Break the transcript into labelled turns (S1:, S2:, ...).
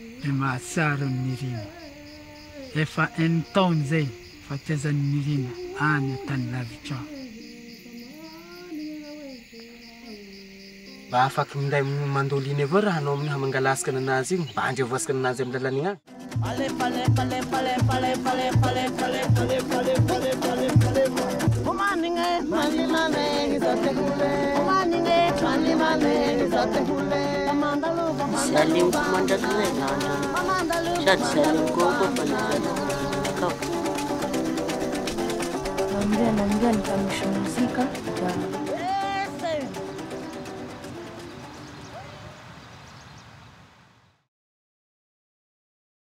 S1: e mahasaro ny Nirina. Efa taona zay fahatezan'ny Nirina any tany lavitra.
S2: Mba afaky minday mandoliny avao raha anao amin'ny hamangalasika anazy iny, mba andrevosika anazy amin'ny lalany agny.
S3: Salim kumandakile nando. Chat salim koko panazana.
S4: Naongea nikamsha muzika